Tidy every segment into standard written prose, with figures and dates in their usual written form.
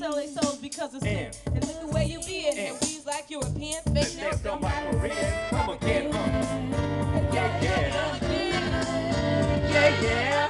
sell their souls because of sin. And look the way you be it. And we's like Europeans, fake nails, don't like Koreans. Come again, yeah, yeah. Yeah, yeah.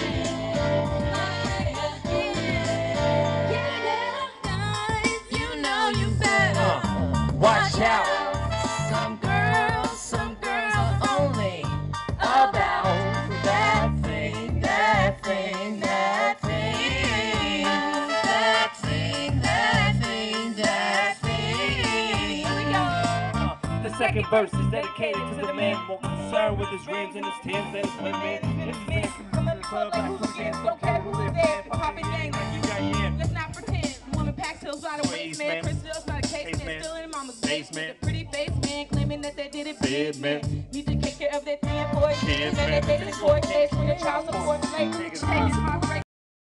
You know you better watch out. Some girls are only about that thing, that thing, that thing, that thing, that thing, that thing. Here we go. The second verse is dedicated to the man more concerned with his rims and his Timbs and his women. His man come in the club like hooligans, don't care who lives there. Popping gang like you got yeah. Let's not pretend. Woman packs hills by the waist, man. Crystal's not a case, man. Still in mama's basement. Pretty face man claiming that they did it big, man. Need to take care of their 3 and 4 kids, man. They face in court case when the child support late. Taking my break.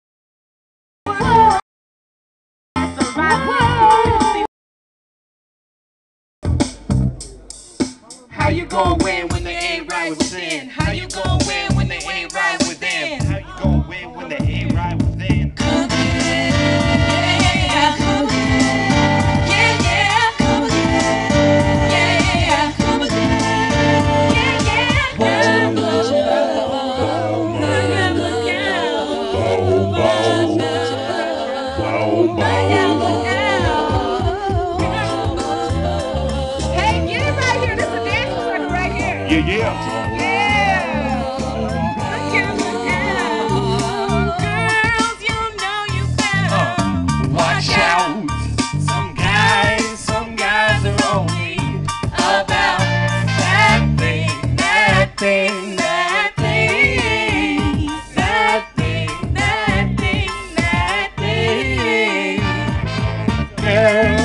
How you gon' win when they ain't right within? How you gon' win when they ain't right within? How you gon' win when they ain't right within? Girl.